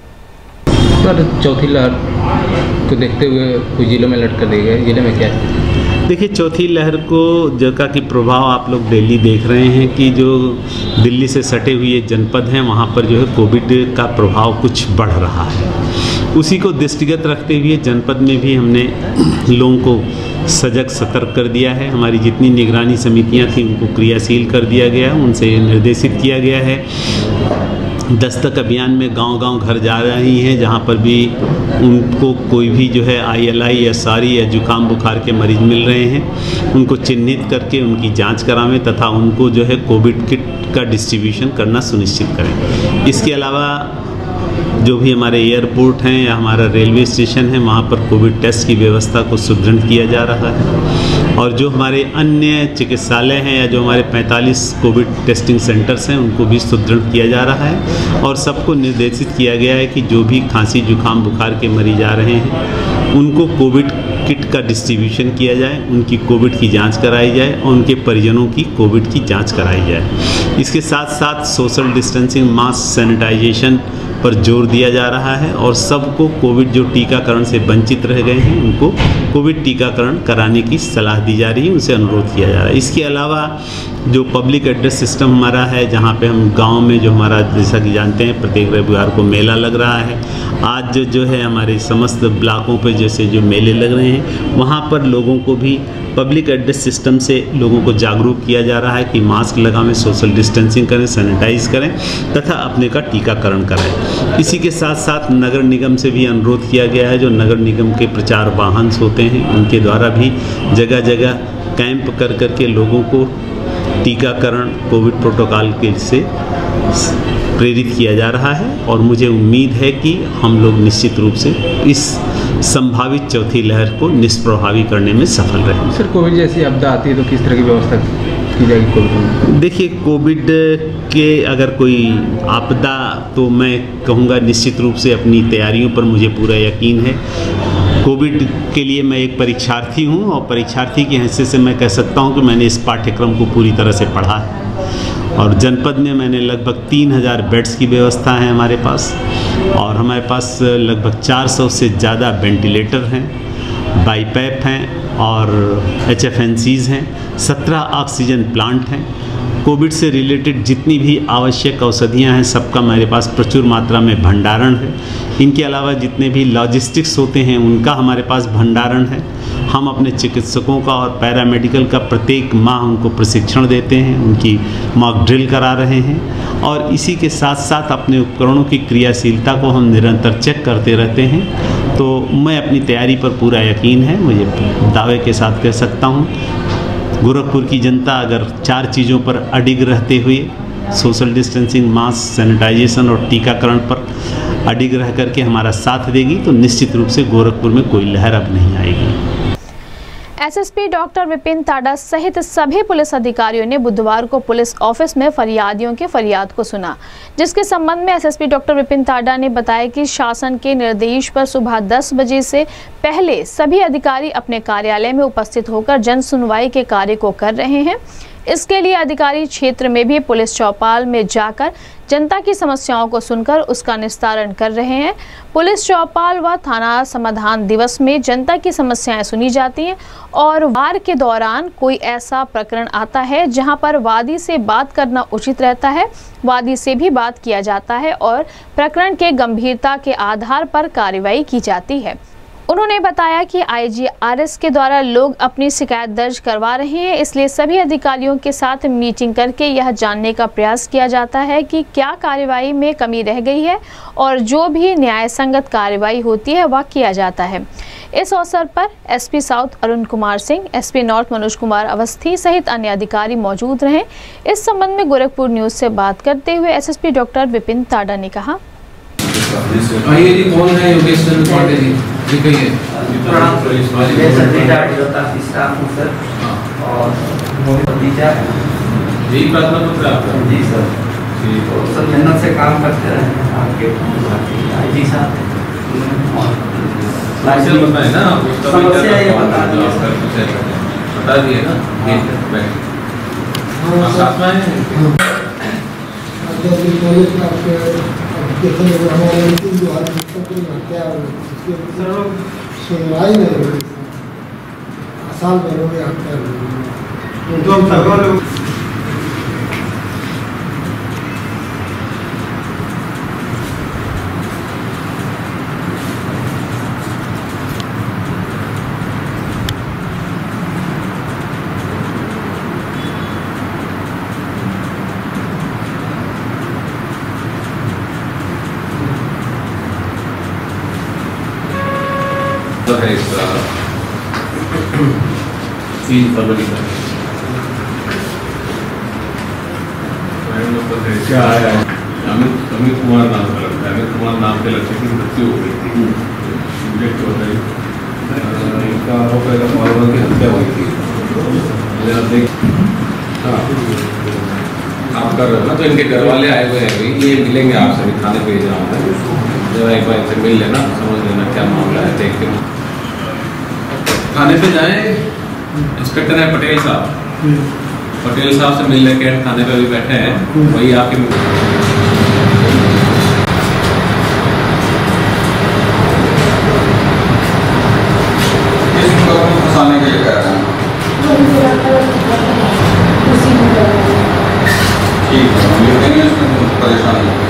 सर चौथी लहर को देखते हुए कुछ जिलों में अलर्ट कर दिए गए, जिले में क्या है? देखिए, चौथी लहर को जगह की प्रभाव आप लोग डेली देख रहे हैं कि जो दिल्ली से सटे हुए जनपद हैं वहाँ पर जो है कोविड का प्रभाव कुछ बढ़ रहा है। उसी को दृष्टिगत रखते हुए जनपद में भी हमने लोगों को सजग सतर्क कर दिया है। हमारी जितनी निगरानी समितियां थी उनको क्रियाशील कर दिया गया, उनसे निर्देशित किया गया है। दस्तक अभियान में गांव-गांव घर जा रही हैं, जहां पर भी उनको कोई भी जो है ILI या सारी या जुकाम बुखार के मरीज मिल रहे हैं उनको चिन्हित करके उनकी जांच करावें तथा उनको जो है कोविड किट का डिस्ट्रीब्यूशन करना सुनिश्चित करें। इसके अलावा जो भी हमारे एयरपोर्ट हैं या हमारा रेलवे स्टेशन है वहाँ पर कोविड टेस्ट की व्यवस्था को सुदृढ़ किया जा रहा है और जो हमारे अन्य चिकित्सालय हैं या जो हमारे 45 कोविड टेस्टिंग सेंटर्स हैं उनको भी सुदृढ़ किया जा रहा है और सबको निर्देशित किया गया है कि जो भी खांसी जुकाम बुखार के मरीज आ रहे हैं उनको कोविड किट का डिस्ट्रीब्यूशन किया जाए, उनकी कोविड की जांच कराई जाए और उनके परिजनों की कोविड की जांच कराई जाए। इसके साथ साथ सोशल डिस्टेंसिंग, मास्क, सैनिटाइजेशन पर जोर दिया जा रहा है और सबको कोविड जो टीकाकरण से वंचित रह गए हैं उनको कोविड टीकाकरण कराने की सलाह दी जा रही है, उनसे अनुरोध किया जा रहा है। इसके अलावा जो पब्लिक एड्रेस सिस्टम हमारा है, जहाँ पे हम गांव में जो हमारा जैसा कि जानते हैं प्रत्येक रविवार को मेला लग रहा है, आज जो है हमारे समस्त ब्लॉकों पे जैसे जो मेले लग रहे हैं वहाँ पर लोगों को भी पब्लिक एड्रेस सिस्टम से लोगों को जागरूक किया जा रहा है कि मास्क लगावें, सोशल डिस्टेंसिंग करें, सैनिटाइज करें तथा अपने का टीकाकरण कराएं। इसी के साथ साथ नगर निगम से भी अनुरोध किया गया है, जो नगर निगम के प्रचार वाहन होते हैं उनके द्वारा भी जगह जगह कैंप कर करके लोगों को टीकाकरण कोविड प्रोटोकॉल के से प्रेरित किया जा रहा है और मुझे उम्मीद है कि हम लोग निश्चित रूप से इस संभावित चौथी लहर को निष्प्रभावी करने में सफल रहेंगे। सर कोविड जैसी आपदा आती है तो किस तरह की व्यवस्था की जाएगी कोविड? देखिए, कोविड के अगर कोई आपदा तो मैं कहूँगा निश्चित रूप से अपनी तैयारियों पर मुझे पूरा यकीन है। कोविड के लिए मैं एक परीक्षार्थी हूँ और परीक्षार्थी की हैसियत से मैं कह सकता हूँ कि मैंने इस पाठ्यक्रम को पूरी तरह से पढ़ा है और जनपद में मैंने लगभग 3000 बेड्स की व्यवस्था है हमारे पास और हमारे पास लगभग 400 से ज़्यादा वेंटिलेटर हैं बाईपैप हैं और HFNCs हैं, 17 ऑक्सीजन प्लांट हैं। कोविड से रिलेटेड जितनी भी आवश्यक औषधियाँ हैं सबका मेरे पास प्रचुर मात्रा में भंडारण है। इनके अलावा जितने भी लॉजिस्टिक्स होते हैं उनका हमारे पास भंडारण है। हम अपने चिकित्सकों का और पैरामेडिकल का प्रत्येक माह उनको प्रशिक्षण देते हैं, उनकी मॉक ड्रिल करा रहे हैं और इसी के साथ साथ अपने उपकरणों की क्रियाशीलता को हम निरंतर चेक करते रहते हैं। तो मैं अपनी तैयारी पर पूरा यकीन है, मुझे दावे के साथ कह सकता हूँ गोरखपुर की जनता अगर 4 चीज़ों पर अडिग रहते हुए सोशल डिस्टेंसिंग, मास्क, सैनिटाइजेशन और टीकाकरण पर अडिग रह करके हमारा साथ देगी तो निश्चित रूप से गोरखपुर में कोई लहर अब नहीं आएगी। एसएसपी डॉक्टर विपिन ताडा सहित सभी पुलिस अधिकारियों ने बुधवार को पुलिस ऑफिस में फरियादियों के फरियाद को सुना, जिसके संबंध में एसएसपी डॉक्टर विपिन ताडा ने बताया कि शासन के निर्देश पर सुबह 10 बजे से पहले सभी अधिकारी अपने कार्यालय में उपस्थित होकर जन सुनवाई के कार्य को कर रहे हैं। इसके लिए अधिकारी क्षेत्र में भी पुलिस चौपाल में जाकर जनता की समस्याओं को सुनकर उसका निस्तारण कर रहे हैं। पुलिस चौपाल व थाना समाधान दिवस में जनता की समस्याएं सुनी जाती हैं और वार के दौरान कोई ऐसा प्रकरण आता है जहां पर वादी से बात करना उचित रहता है, वादी से भी बात किया जाता है और प्रकरण के गंभीरता के आधार पर कार्रवाई की जाती है। उन्होंने बताया कि IGRS के द्वारा लोग अपनी शिकायत दर्ज करवा रहे हैं, इसलिए सभी अधिकारियों के साथ मीटिंग करके यह जानने का प्रयास किया जाता है कि क्या कार्रवाई में कमी रह गई है और जो भी न्याय संगत कार्रवाई होती है वह किया जाता है। इस अवसर पर SP south Arun Kumar Singh, SP north Manoj Kumar Awasthi सहित अन्य अधिकारी मौजूद रहे। इस संबंध में गोरखपुर न्यूज से बात करते हुए SSP डॉक्टर विपिन ताडा ने कहा, आइए जी, कौन है योगेश चंद्र पांडे जी? जी कहिए। जी प्रार्थना पत्र आपका? जी सर। तो सर मेहनत से काम करते रहे आपके IG साहब। लाइसेंस बताए ना आप, समस्या ये बता दिए ना। साथ में सुनवाई नहीं हो रही, साल भर हो गया है इस 3 फरवरी का क्या आया है? अमित कुमार नाम का लगता है, अमित कुमार नाम के लड़के की मृत्यु हो गई थी। इनका फॉलोवर की हत्या हुई थी। आप कर रहे हो ना, तो इनके घर वाले आए हुए हैं अभी, ये मिलेंगे आपसे, अभी थाने भेज रहा हूँ, जरा एक बार इनसे मिल लेना, समझ लेना क्या मामला है, देख के थाने पे जाएं। इंस्पेक्टर है पटेल साहब से मिल लेके थाने पे भी बैठे हैं, वही आपके फंसाने के लिए कह रहे हैं। ठीक है, लिखेंगे, इसमें परेशानी है।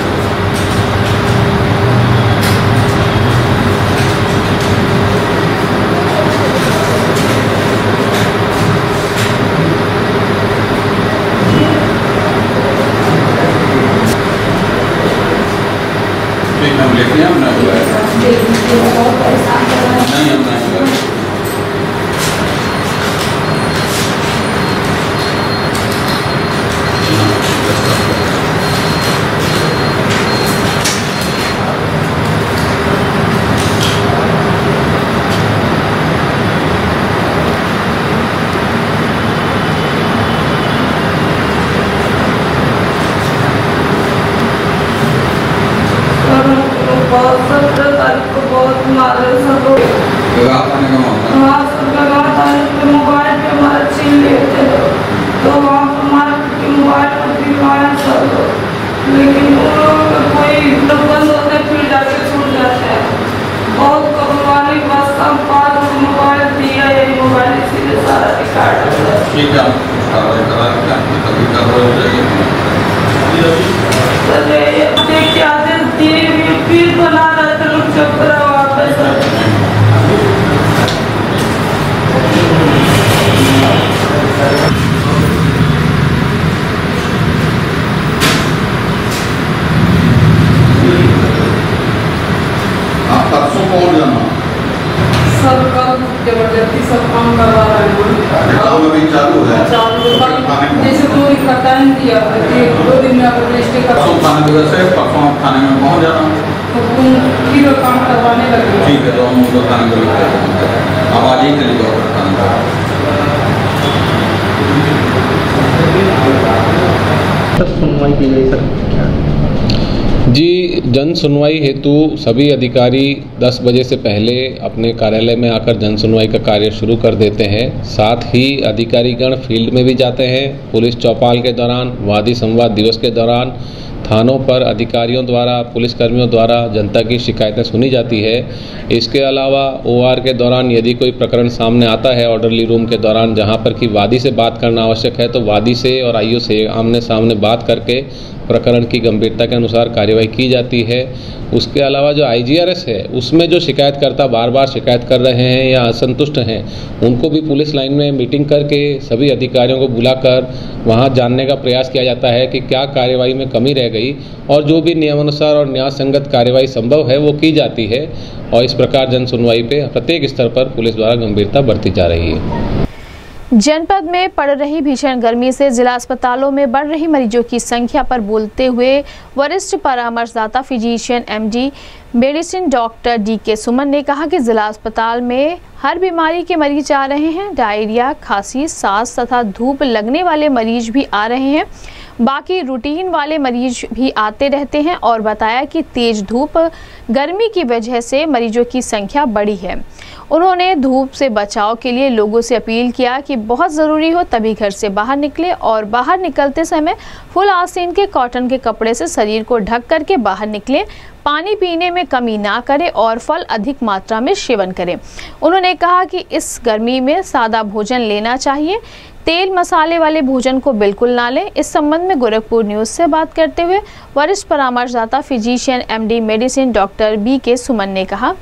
ठीक है, आप कार्रवाई करा के आपकी तभी कार्रवाई हो जाएगी। फिर बना रहे थे लोग चक्कर वापस आप परसों पहुँच जाना। सब कल जबरदस्ती सब काम करवा रहे हैं। काम अभी चालू है। जैसे 2 दिन का टाइम दिया, 2 दिन में अगर रजिस्ट्री कर परसों थाने दिवस है, परसों आप थाने में पहुँच जाना। तो फिर काम करवाने लगे। ठीक है, तो हम उनको थाने को लिखते हैं। आप आज ही चले जाओ थाने पर। सुनवाई की गई सर? जी, जन सुनवाई हेतु सभी अधिकारी 10 बजे से पहले अपने कार्यालय में आकर जन सुनवाई का कार्य शुरू कर देते हैं। साथ ही अधिकारीगण फील्ड में भी जाते हैं। पुलिस चौपाल के दौरान, वादी संवाद दिवस के दौरान थानों पर अधिकारियों द्वारा, पुलिसकर्मियों द्वारा जनता की शिकायतें सुनी जाती है। इसके अलावा OR के दौरान यदि कोई प्रकरण सामने आता है ऑर्डरली रूम के दौरान, जहां पर कि वादी से बात करना आवश्यक है, तो वादी से और IO से आमने सामने बात करके प्रकरण की गंभीरता के अनुसार कार्यवाही की जाती है। उसके अलावा जो IGRS है, उसमें जो शिकायतकर्ता बार बार शिकायत कर रहे हैं या असंतुष्ट हैं, उनको भी पुलिस लाइन में मीटिंग करके सभी अधिकारियों को बुलाकर वहां जानने का प्रयास किया जाता है कि क्या कार्यवाही में कमी रह गई, और जो भी नियमानुसार और न्याय संगत कार्यवाही संभव है वो की जाती है। और इस प्रकार जन सुनवाई पे प्रत्येक स्तर पर पुलिस द्वारा गंभीरता बरती जा रही है। जनपद में पड़ रही भीषण गर्मी से जिला अस्पतालों में बढ़ रही मरीजों की संख्या पर बोलते हुए वरिष्ठ परामर्शदाता physician MD medicine doctor DK Suman ने कहा कि जिला अस्पताल में हर बीमारी के मरीज आ रहे हैं। डायरिया, खांसी, सांस तथा धूप लगने वाले मरीज भी आ रहे हैं। बाकी रूटीन वाले मरीज भी आते रहते हैं और बताया कि तेज धूप गर्मी की वजह से मरीजों की संख्या बढ़ी है। उन्होंने धूप से बचाव के लिए लोगों से अपील किया कि बहुत ज़रूरी हो तभी घर से बाहर निकले और बाहर निकलते समय फुल आस्तीन के कॉटन के कपड़े से शरीर को ढक करके बाहर निकलें। पानी पीने में कमी ना करें और फल अधिक मात्रा में सेवन करें। उन्होंने कहा कि इस गर्मी में सादा भोजन लेना चाहिए, तेल मसाले वाले भोजन को बिल्कुल ना लें। इस संबंध में गोरखपुर न्यूज़ से बात करते हुए वरिष्ठ परामर्शदाता physician MD medicine doctor BK Suman ने कहा,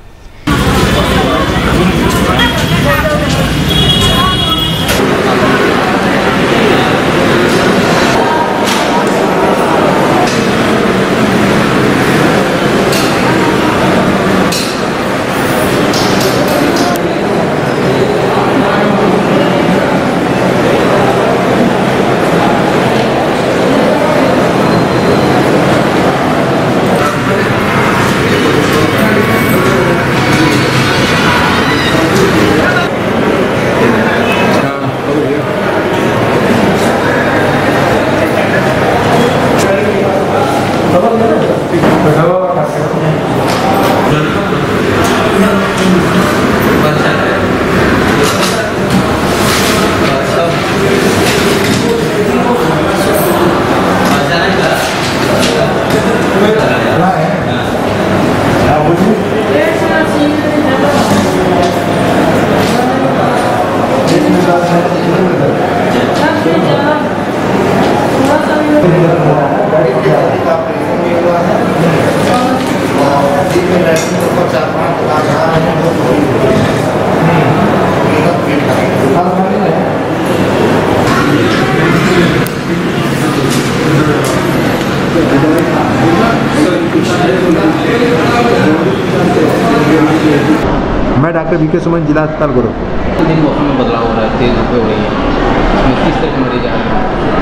मैं डॉक्टर BK सुमन, जिला अस्पताल गोरखपुर। दिन मौसम में बदलाव हो रहा है, तेज धूप हो रही है, इसमें किस तरह के मरीज आ रहे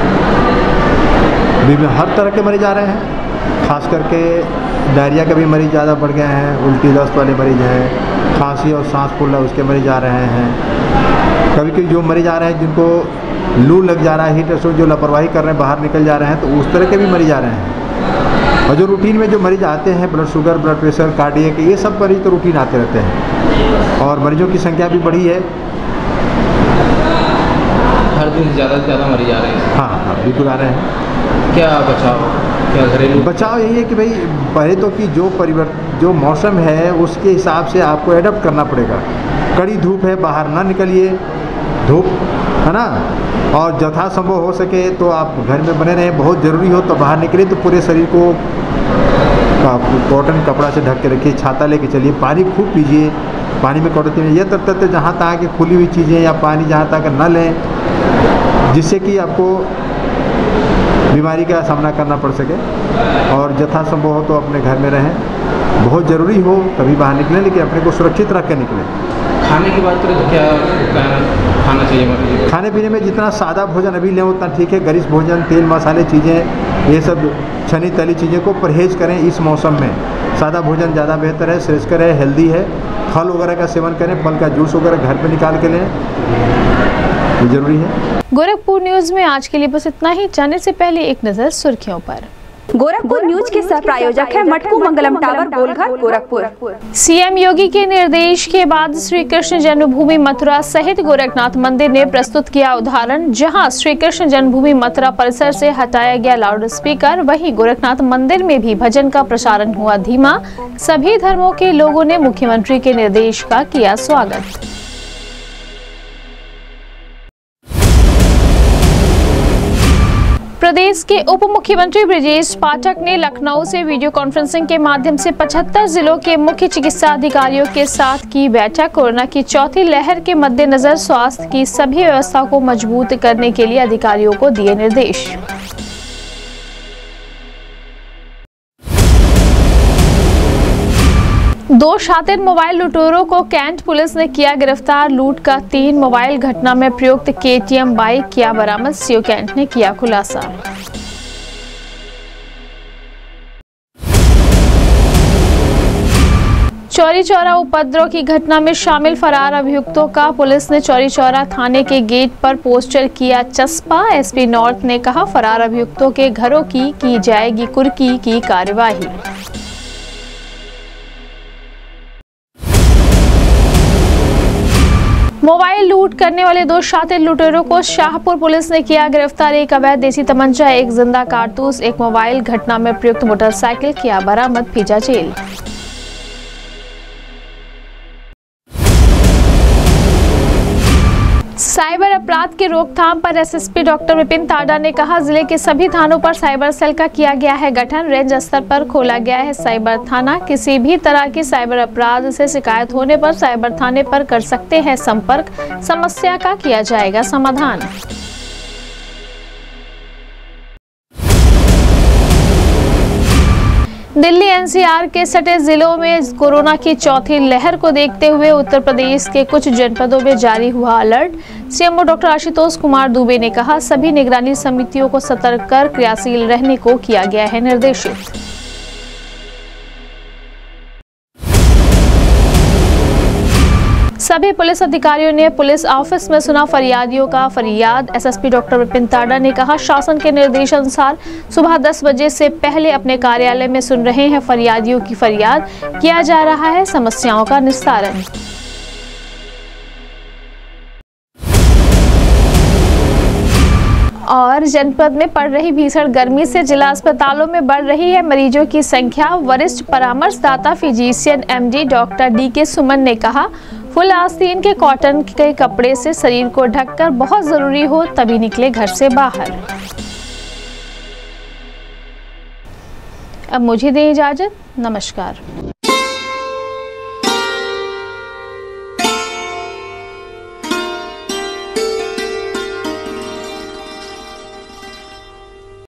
हैं? हर तरह के मरीज आ रहे हैं, खास करके डायरिया के भी मरीज ज़्यादा बढ़ गए हैं, उल्टी दस्त वाले मरीज हैं, खांसी और सांस फूलना उसके मरीज आ रहे हैं। कभी कभी जो मरीज आ रहे हैं जिनको लू लग जा रहा है, हीट स्ट्रोक, जो लापरवाही कर रहे हैं, बाहर निकल जा रहे हैं, तो उस तरह के भी मरीज आ रहे हैं। और जो रूटीन में जो मरीज आते हैं, blood sugar, blood pressure, cardiac, ये सब मरीज तो रूटीन आते रहते हैं और मरीजों की संख्या भी बढ़ी है। हर दिन ज़्यादा से ज़्यादा मरीज आ रहे हैं। हाँ हाँ, बिल्कुल आ रहे हैं। क्या बचाव, क्या घरेलू बचाव? यही है कि भाई पहले तो कि जो मौसम है उसके हिसाब से आपको एडप्ट करना पड़ेगा। कड़ी धूप है, बाहर ना निकलिए। धूप है ना। और यथासंभव हो सके तो आप घर में बने रहें, बहुत ज़रूरी हो तो बाहर निकले तो पूरे शरीर को कॉटन कपड़ा से ढक के रखिए, छाता लेके चलिए, पानी खूब पीजिए, पानी में कटौती नहीं, ये तब जहाँ तक कि खुली हुई चीज़ें या पानी जहाँ तक न लें जिससे कि आपको बीमारी का सामना करना पड़ सके। और यथासंभव हो तो अपने घर में रहें, बहुत ज़रूरी हो तभी बाहर निकलें, लेकिन अपने को सुरक्षित रख के निकलें। खाने की बात करें तो क्या खाना चाहिए? खाने पीने में जितना सादा भोजन अभी लें उतना ठीक है। गरिष्ठ भोजन, तेल मसाले चीज़ें, ये सब छनी तली चीज़ें को परहेज करें इस मौसम में। सादा भोजन ज़्यादा बेहतर है, श्रेष्ठकर है, हेल्दी है। फल वगैरह का सेवन करें, फल का जूस वगैरह घर पे निकाल के लें, ये जरूरी है। गोरखपुर न्यूज में आज के लिए बस इतना ही। जाने से पहले एक नजर सुर्खियों पर। गोरखपुर न्यूज के सह प्रायोजक है मटकू मंगलम टावर, गोलघर, गोरखपुर। सीएम योगी के निर्देश के बाद श्री कृष्ण जन्मभूमि मथुरा सहित गोरखनाथ मंदिर ने प्रस्तुत किया उदाहरण। जहां श्री कृष्ण जन्मभूमि मथुरा परिसर से हटाया गया लाउड स्पीकर, वहीं गोरखनाथ मंदिर में भी भजन का प्रसारण हुआ धीमा। सभी धर्मों के लोगों ने मुख्यमंत्री के निर्देश का किया स्वागत। प्रदेश के उप मुख्यमंत्री ब्रजेश पाठक ने लखनऊ से वीडियो कॉन्फ्रेंसिंग के माध्यम से 75 जिलों के मुख्य चिकित्सा अधिकारियों के साथ की बैठक। कोरोना की चौथी लहर के मद्देनजर स्वास्थ्य की सभी व्यवस्था को मजबूत करने के लिए अधिकारियों को दिए निर्देश। दो शातिर मोबाइल लुटेरों को कैंट पुलिस ने किया गिरफ्तार। लूट का 3 मोबाइल घटना में प्रयुक्त KTM बाइक किया बरामद। सीओ कैंट ने किया खुलासा। चौरी चौरा उपद्रव की घटना में शामिल फरार अभियुक्तों का पुलिस ने चौरी चौरा थाने के गेट पर पोस्टर किया चस्पा। SP नॉर्थ ने कहा, फरार अभियुक्तों के घरों की जाएगी कुर्की की कार्यवाही। मोबाइल लूट करने वाले 2 शातिर लुटेरों को शाहपुर पुलिस ने किया गिरफ्तार। एक अवैध देसी तमंचा, 1 जिंदा कारतूस, 1 मोबाइल घटना में प्रयुक्त मोटरसाइकिल किया बरामद, भेजा जेल। साइबर अपराध की रोकथाम पर SSP डॉक्टर विपिन ताडा ने कहा, जिले के सभी थानों पर साइबर सेल का किया गया है गठन। रेंज स्तर पर खोला गया है साइबर थाना। किसी भी तरह की साइबर अपराध से शिकायत होने पर साइबर थाने पर कर सकते हैं संपर्क। समस्या का किया जाएगा समाधान। दिल्ली NCR के सटे जिलों में कोरोना की चौथी लहर को देखते हुए उत्तर प्रदेश के कुछ जनपदों में जारी हुआ alert. CMO doctor Ashutosh Kumar Dubey ने कहा, सभी निगरानी समितियों को सतर्क कर क्रियाशील रहने को किया गया है निर्देशित। सभी पुलिस अधिकारियों ने पुलिस ऑफिस में सुना फरियादियों का फरियाद। SSP डॉक्टर विपिन ताडा ने कहा, शासन के निर्देशानुसार सुबह 10 बजे से पहले अपने कार्यालय में सुन रहे हैं फरियादियों की फरियाद। किया जा रहा है समस्याओं का निस्तारण। और जनपद में पड़ रही भीषण गर्मी से जिला अस्पतालों में बढ़ रही है मरीजों की संख्या। वरिष्ठ परामर्शदाता physician MD doctor DK Suman ने कहा, फुल आस्तीन के कॉटन के कपड़े से शरीर को ढककर बहुत जरूरी हो तभी निकले घर से बाहर। अब मुझे दें इजाजत, नमस्कार।